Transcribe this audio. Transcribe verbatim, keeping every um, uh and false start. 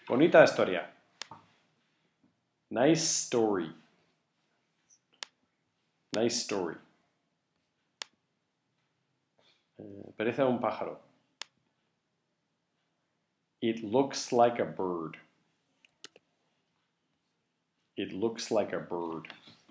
Bonita historia. Nice story. Nice story. Eh, parece un pájaro. It looks like a bird. It looks like a bird.